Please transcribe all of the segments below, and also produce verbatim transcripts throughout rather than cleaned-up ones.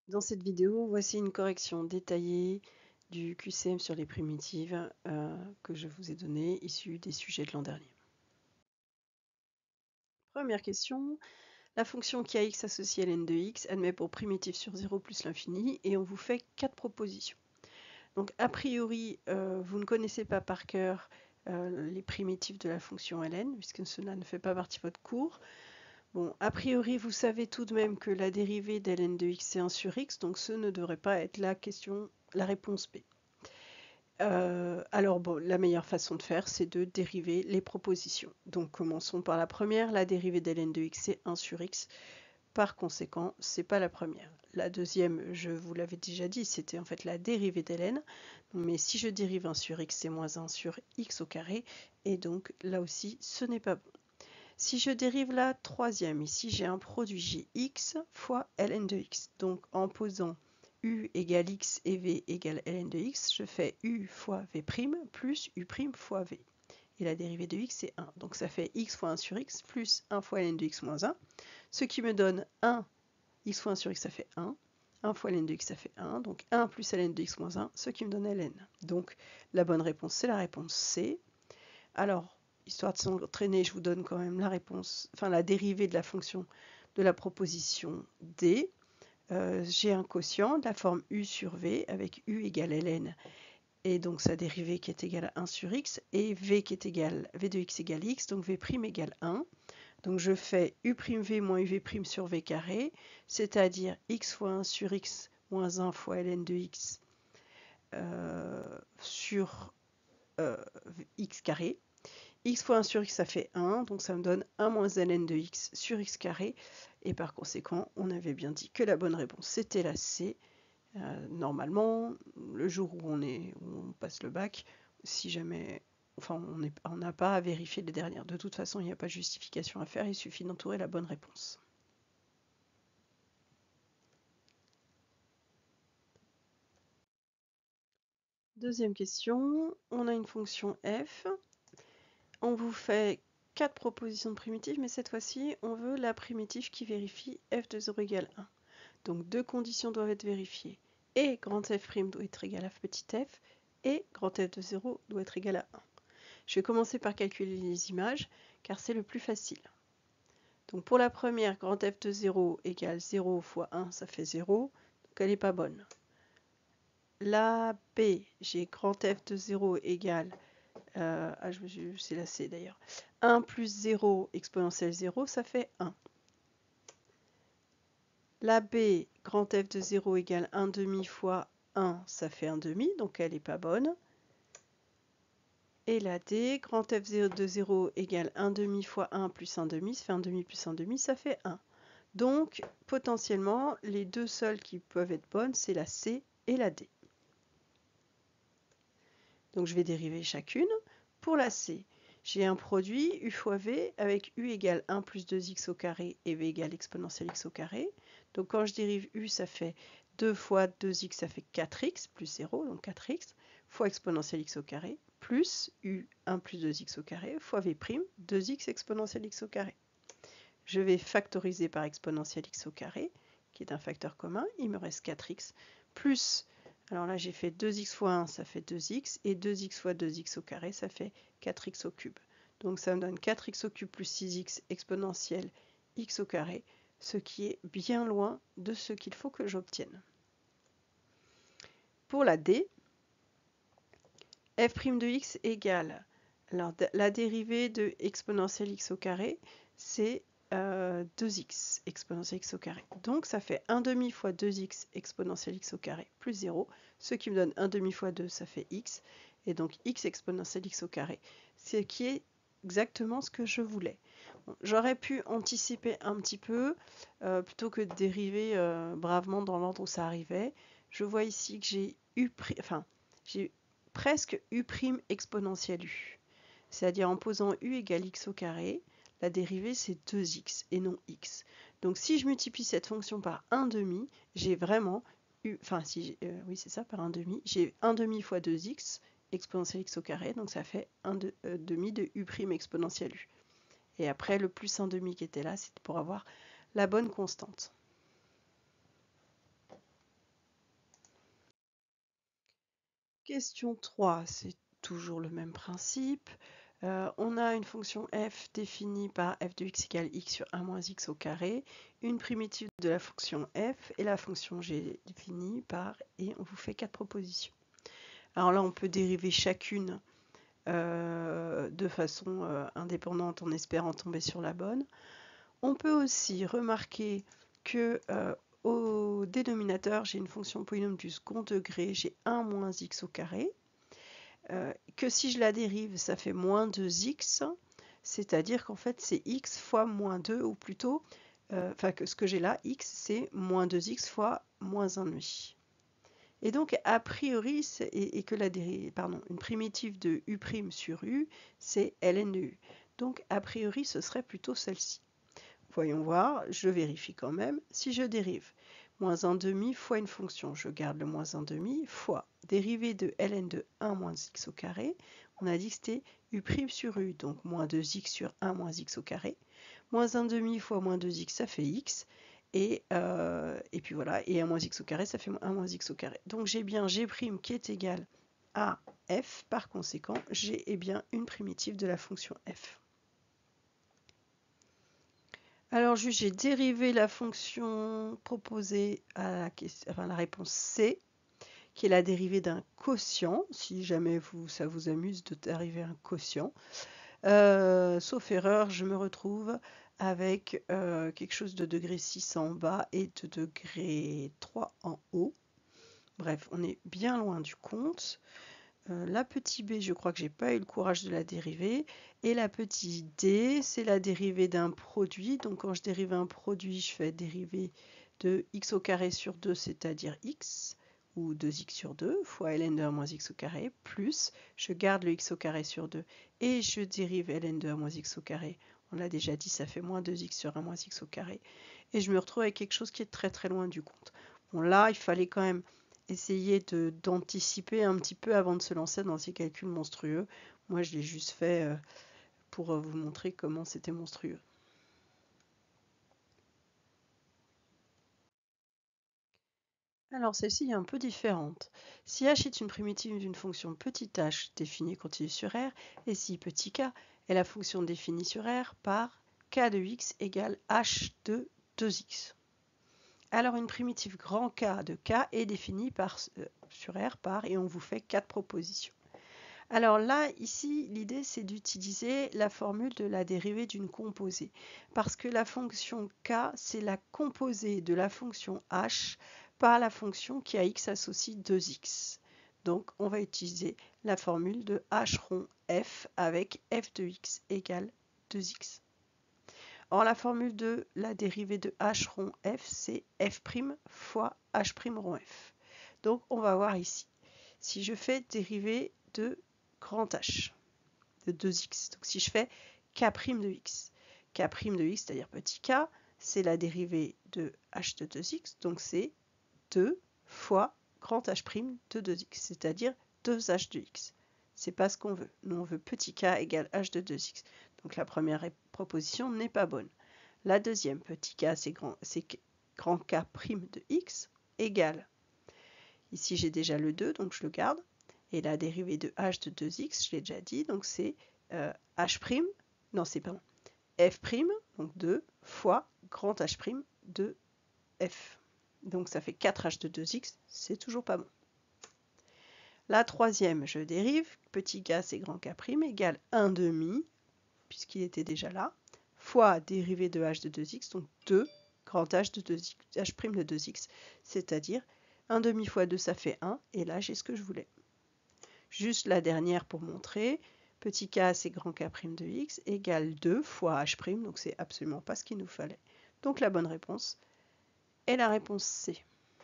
Dans cette vidéo, voici une correction détaillée du Q C M sur les primitives euh, que je vous ai donné, issu des sujets de l'an dernier. Première question, la fonction qui a x associée à ln de x admet pour primitive sur zéro plus l'infini et on vous fait quatre propositions. Donc a priori, euh, vous ne connaissez pas par cœur euh, les primitives de la fonction ln, puisque cela ne fait pas partie de votre cours. Bon, a priori, vous savez tout de même que la dérivée de ln de x c'est un sur x, donc ce ne devrait pas être la question, la réponse B. Euh, alors bon, la meilleure façon de faire, c'est de dériver les propositions. Donc commençons par la première, la dérivée de ln de x c'est un sur x. Par conséquent, c'est pas la première. La deuxième, je vous l'avais déjà dit, c'était en fait la dérivée de ln. Mais si je dérive un sur x, c'est moins un sur x au carré. Et donc là aussi, ce n'est pas bon. Si je dérive la troisième, ici j'ai un produit gx fois ln de x. Donc en posant u égale x et v égale ln de x, je fais u fois v' plus u' fois v. Et la dérivée de x c'est un. Donc ça fait x fois un sur x plus un fois ln de x moins un, ce qui me donne un. X fois un sur x ça fait un. un fois ln de x ça fait un. Donc un plus ln de x moins un, ce qui me donne ln. Donc la bonne réponse c'est la réponse C. Alors, histoire de s'entraîner, je vous donne quand même la réponse, enfin la dérivée de la fonction de la proposition D. Euh, j'ai un quotient de la forme u sur v avec u égale ln et donc sa dérivée qui est égale à un sur x et v qui est égal v de x égale x, donc v' égale un. Donc je fais u'v moins uv' sur v carré, c'est-à-dire x fois un sur x moins un fois ln de x euh, sur euh, x carré. X fois un sur x, ça fait un, donc ça me donne un moins ln de x sur x carré. Et par conséquent, on avait bien dit que la bonne réponse, c'était la C. Euh, normalement, le jour où on, est, où on passe le bac, si jamais... Enfin, on n'a pas à vérifier les dernières. De toute façon, il n'y a pas de justification à faire, il suffit d'entourer la bonne réponse. Deuxième question, on a une fonction f. On vous fait quatre propositions de primitives, mais cette fois-ci, on veut la primitive qui vérifie f de zéro égale un. Donc deux conditions doivent être vérifiées. Et grand f' doit être égal à petit f, et grand f de zéro doit être égal à un. Je vais commencer par calculer les images, car c'est le plus facile. Donc pour la première, grand f de zéro égale zéro fois un, ça fait zéro, donc elle n'est pas bonne. La B, j'ai grand f de zéro égale, euh, ah, c'est la C d'ailleurs, un plus zéro exponentielle zéro, ça fait un. La B, grand f de zéro égale un demi fois un, ça fait un demi, donc elle n'est pas bonne. Et la D, grand f de zéro égale un demi fois un plus un demi, ça fait un demi plus un demi, ça fait un. Donc, potentiellement, les deux seules qui peuvent être bonnes, c'est la C et la D. Donc, je vais dériver chacune. Pour la C, j'ai un produit u fois v avec u égale un plus deux x au carré et v égale exponentielle x au carré. Donc, quand je dérive u, ça fait deux fois deux x, ça fait quatre x plus zéro, donc quatre x, fois exponentielle x au carré, plus u un plus deux x au carré, fois v', deux x exponentielle x au carré. Je vais factoriser par exponentielle x au carré, qui est un facteur commun. Il me reste quatre x, plus, alors là j'ai fait deux x fois un, ça fait deux x, et deux x fois deux x au carré, ça fait quatre x au cube. Donc ça me donne quatre x au cube plus six x exponentielle x au carré, ce qui est bien loin de ce qu'il faut que j'obtienne. Pour la D, f' de x égale, alors la dérivée de exponentielle x au carré, c'est euh, deux x exponentielle x au carré. Donc ça fait un demi fois deux x exponentielle x au carré plus zéro, ce qui me donne un demi fois deux, ça fait x, et donc x exponentielle x au carré, ce qui est exactement ce que je voulais. Bon, j'aurais pu anticiper un petit peu, euh, plutôt que de dériver euh, bravement dans l'ordre où ça arrivait. Je vois ici que j'ai eu, enfin, j'ai presque u' exponentielle u. C'est-à-dire en posant u égale x au carré, la dérivée c'est deux x et non x. Donc si je multiplie cette fonction par un demi, j'ai vraiment u, enfin si, euh, oui c'est ça, par un demi, j'ai un demi fois deux x exponentielle x au carré, donc ça fait un de, euh, demi de u' exponentielle u. Et après le plus un demi qui était là, c'est pour avoir la bonne constante. Question trois, c'est toujours le même principe. Euh, on a une fonction f définie par f de x égale x sur un moins x au carré, une primitive de la fonction f et la fonction g définie par, et on vous fait quatre propositions. Alors là, on peut dériver chacune euh, de façon euh, indépendante en espérant tomber sur la bonne. On peut aussi remarquer que euh, au dénominateur, j'ai une fonction polynôme du second degré, j'ai un moins x au carré. Euh, que si je la dérive, ça fait moins deux x, c'est-à-dire qu'en fait c'est x fois moins deux, ou plutôt, euh, enfin que ce que j'ai là, x, c'est moins deux x fois moins un demi. Et donc, a priori, et, et que la dérive, pardon, une primitive de u' sur u, c'est ln de u. Donc, a priori, ce serait plutôt celle-ci. Voyons voir, je vérifie quand même. Si je dérive moins un demi fois une fonction, je garde le moins un demi, fois dérivée de ln de un moins x au carré, on a dit que c'était u' sur u, donc moins deux x sur un moins x au carré, moins un demi fois moins deux x, ça fait x, et, euh, et puis voilà, et un moins x au carré, ça fait un moins x au carré. Donc j'ai bien g' qui est égal à f, par conséquent, g est bien une primitive de la fonction f. Alors, juste, j'ai dérivé la fonction proposée à la, question, enfin, la réponse C, qui est la dérivée d'un quotient, si jamais vous, ça vous amuse de dériver un quotient. Euh, sauf erreur, je me retrouve avec euh, quelque chose de degré six en bas et de degré trois en haut. Bref, on est bien loin du compte. Euh, la petite b, je crois que j'ai pas eu le courage de la dériver. Et la petite d, c'est la dérivée d'un produit. Donc quand je dérive un produit, je fais dériver de x au carré sur deux, c'est-à-dire x, ou deux x sur deux, fois ln de un moins x au carré, plus, je garde le x au carré sur deux, et je dérive ln de un moins x au carré. On l'a déjà dit, ça fait moins deux x sur un moins x au carré. Et je me retrouve avec quelque chose qui est très très loin du compte. Bon là, il fallait quand même essayer de, d'anticiper un petit peu avant de se lancer dans ces calculs monstrueux. Moi, je l'ai juste fait euh, pour euh, vous montrer comment c'était monstrueux. Alors, celle-ci est un peu différente. Si h est une primitive d'une fonction petit h définie continue sur R, et si petit k est la fonction définie sur R par k de x égale h de deux x. Alors, une primitive grand K de K est définie par, euh, sur R par, et on vous fait quatre propositions. Alors là, ici, l'idée, c'est d'utiliser la formule de la dérivée d'une composée. Parce que la fonction k, c'est la composée de la fonction h par la fonction qui a x associe deux x. Donc, on va utiliser la formule de h rond f avec f de x égale deux x. Or, la formule de la dérivée de h rond f, c'est f' fois h' rond f. Donc, on va voir ici. Si je fais dériver de grand H de deux x. Donc si je fais k' de x, k' de x, c'est-à-dire petit k, c'est la dérivée de h de deux x, donc c'est deux fois grand H' de deux x, c'est-à-dire deux h de x. C'est pas ce qu'on veut. Nous, on veut petit k égale h de deux x. Donc la première proposition n'est pas bonne. La deuxième, petit k, c'est grand, c'est grand K' de x, égale. Ici, j'ai déjà le deux, donc je le garde. Et la dérivée de h de deux x, je l'ai déjà dit, donc c'est euh, h', non c'est pardon, f', donc deux, fois grand H' de f. Donc ça fait quatre h de deux x, c'est toujours pas bon. La troisième, je dérive, petit k c'est grand K' égale un demi, puisqu'il était déjà là, fois dérivée de h de deux x, donc deux grand H de deux x, H' de deux x, c'est-à-dire un demi fois deux, ça fait un, et là j'ai ce que je voulais. Juste la dernière pour montrer, petit k c'est grand K' de x égale deux fois h', donc c'est absolument pas ce qu'il nous fallait. Donc la bonne réponse est la réponse C.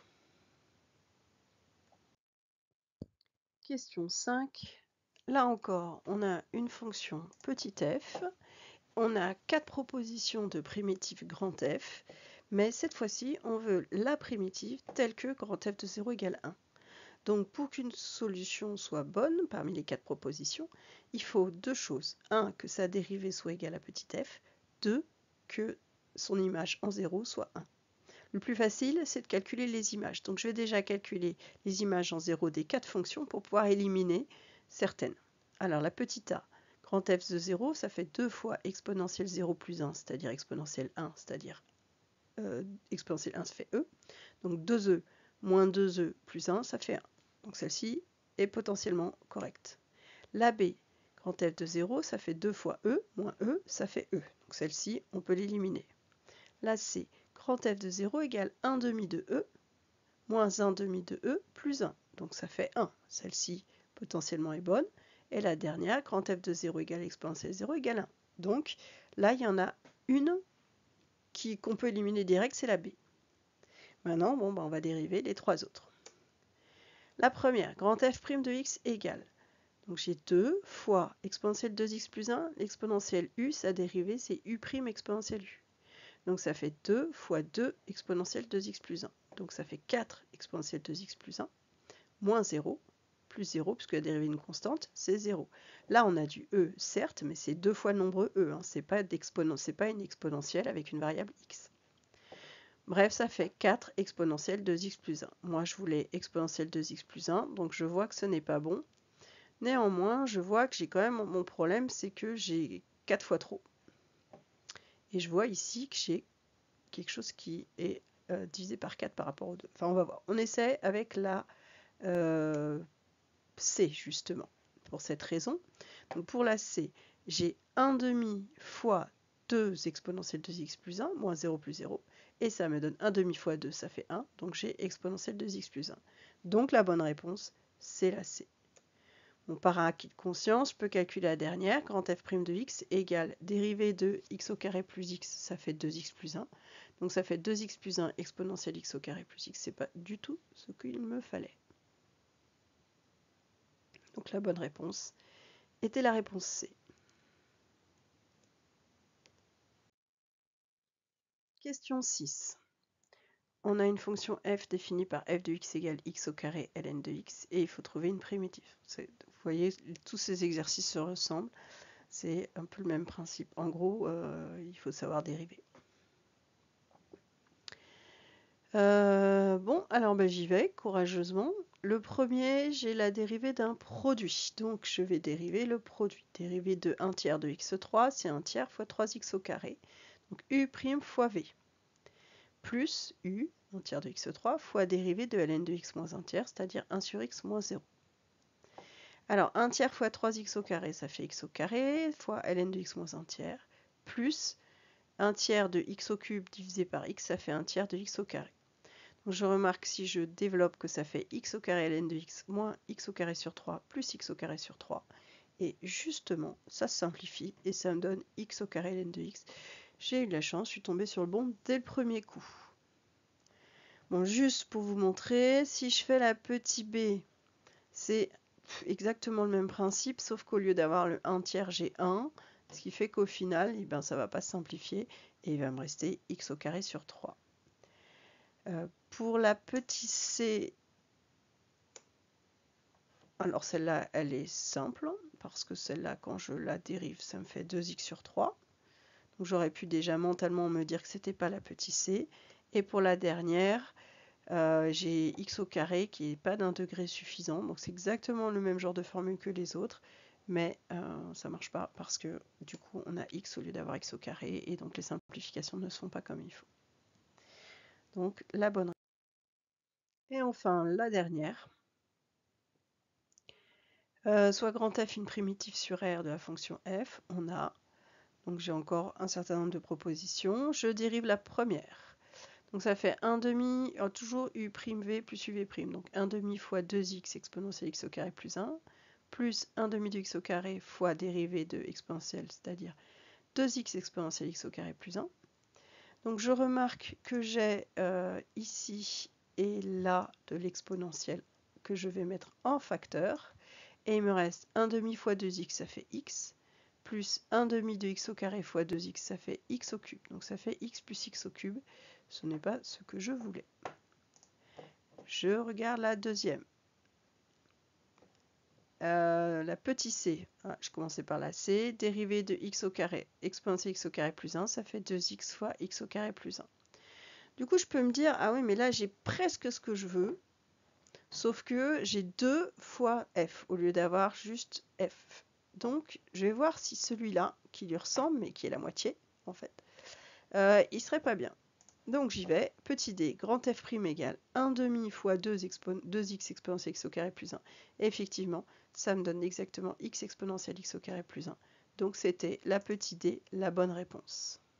Question cinq. Là encore, on a une fonction petit f, on a quatre propositions de primitives grand F, mais cette fois-ci, on veut la primitive telle que grand F de zéro égale un. Donc pour qu'une solution soit bonne parmi les quatre propositions, il faut deux choses. un, que sa dérivée soit égale à petit f. deux, que son image en zéro soit un. Le plus facile, c'est de calculer les images. Donc je vais déjà calculer les images en zéro des quatre fonctions pour pouvoir éliminer certaines. Alors la petite a, grand F de zéro, ça fait deux fois exponentielle zéro plus un, c'est-à-dire exponentielle un, c'est-à-dire euh, exponentielle un, ça fait E. Donc deux E moins deux E plus un, ça fait un. Donc celle-ci est potentiellement correcte. La B, grand F de zéro, ça fait deux fois E, moins E, ça fait E. Donc celle-ci, on peut l'éliminer. La C, grand F de zéro égale un demi de E, moins un demi de E, plus un. Donc ça fait un. Celle-ci, potentiellement, est bonne. Et la dernière, grand F de zéro égale exponentielle zéro égale un. Donc là, il y en a une qu'on peut éliminer direct, c'est la B. Maintenant, bon, ben, on va dériver les trois autres. La première, grand F' de x égale. Donc j'ai deux fois exponentielle deux x plus un, l'exponentielle u, sa dérivée, c'est u' exponentielle u. Donc ça fait deux fois deux exponentielle deux x plus un. Donc ça fait quatre exponentielle deux x plus un, moins zéro, plus zéro, puisque la dérivée d'une constante, c'est zéro. Là, on a du e, certes, mais c'est deux fois le nombre e. Hein. Ce n'est pas, pas une exponentielle avec une variable x. Bref, ça fait quatre exponentielle deux x plus un. Moi, je voulais exponentielle deux x plus un, donc je vois que ce n'est pas bon. Néanmoins, je vois que j'ai quand même mon problème, c'est que j'ai quatre fois trop. Et je vois ici que j'ai quelque chose qui est euh, divisé par quatre par rapport aux deux. Enfin, on va voir. On essaie avec la euh, C, justement, pour cette raison. Donc, pour la C, j'ai un demi fois deux exponentielle deux x plus un, moins zéro plus zéro. Et ça me donne un demi fois deux, ça fait un. Donc, j'ai exponentielle deux x plus un. Donc, la bonne réponse, c'est la C. Bon, par un acquis de conscience, je peux calculer la dernière. Grand F' de x égale dérivée de x au carré plus x, ça fait deux x plus un. Donc ça fait deux x plus un exponentielle x au carré plus x. C'est pas du tout ce qu'il me fallait. Donc la bonne réponse était la réponse C. Question six. On a une fonction f définie par f de x égale x au carré ln de x et il faut trouver une primitive. Vous voyez, tous ces exercices se ressemblent. C'est un peu le même principe. En gros, euh, il faut savoir dériver. Euh, bon, alors ben, j'y vais courageusement. Le premier, j'ai la dérivée d'un produit. Donc je vais dériver le produit. Dérivée de un tiers de x trois, c'est un tiers fois trois x au carré. Donc u' fois v. Plus u, un tiers de x trois, fois dérivée de ln de x moins un tiers, c'est-à-dire un sur x moins zéro. Alors un tiers fois trois x au carré, ça fait x au carré, fois ln de x moins un tiers, plus un tiers de x au cube divisé par x, ça fait un tiers de x au carré. Donc je remarque si je développe que ça fait x au carré ln de x moins x au carré sur trois plus x au carré sur trois. Et justement, ça se simplifie et ça me donne x au carré ln de x. J'ai eu de la chance, je suis tombée sur le bon dès le premier coup. Bon, juste pour vous montrer, si je fais la petite b, c'est exactement le même principe, sauf qu'au lieu d'avoir le un tiers, j'ai un, ce qui fait qu'au final, eh ben, ça ne va pas se simplifier et il va me rester x au carré sur trois. Euh, pour la petite c, alors celle-là, elle est simple, parce que celle-là, quand je la dérive, ça me fait deux x sur trois. Donc j'aurais pu déjà mentalement me dire que ce n'était pas la petite c. Et pour la dernière, euh, j'ai x au carré qui n'est pas d'un degré suffisant. Donc c'est exactement le même genre de formule que les autres, mais euh, ça ne marche pas parce que du coup, on a x au lieu d'avoir x au carré, et donc les simplifications ne sont pas comme il faut. Donc la bonne réponse. Et enfin, la dernière. Euh, soit grand F une primitive sur R de la fonction f, on a, donc j'ai encore un certain nombre de propositions, je dérive la première. Donc ça fait un demi, oh, toujours u'v plus uv', donc un demi fois deux x exponentielle x au carré plus un, plus un demi de x au carré fois dérivée de exponentielle, c'est-à-dire deux x exponentielle x au carré plus un. Donc je remarque que j'ai euh, ici et là de l'exponentielle que je vais mettre en facteur. Et il me reste un demi fois deux x, ça fait x, plus un demi de x au carré fois deux x, ça fait x au cube. Donc ça fait x plus x au cube. Ce n'est pas ce que je voulais. Je regarde la deuxième. Euh, la petite c, ah, je commençais par la c, dérivée de x au carré, exponentielle x au carré plus un, ça fait deux x fois x au carré plus un. Du coup, je peux me dire, ah oui, mais là, j'ai presque ce que je veux, sauf que j'ai deux fois f, au lieu d'avoir juste f. Donc, je vais voir si celui-là, qui lui ressemble, mais qui est la moitié, en fait, euh, il serait pas bien. Donc, j'y vais. Petit d, grand f' égale un demi fois deux, expo deux x exponentielle x au carré plus un. Et effectivement, ça me donne exactement x exponentielle x au carré plus un. Donc, c'était la petite d, la bonne réponse.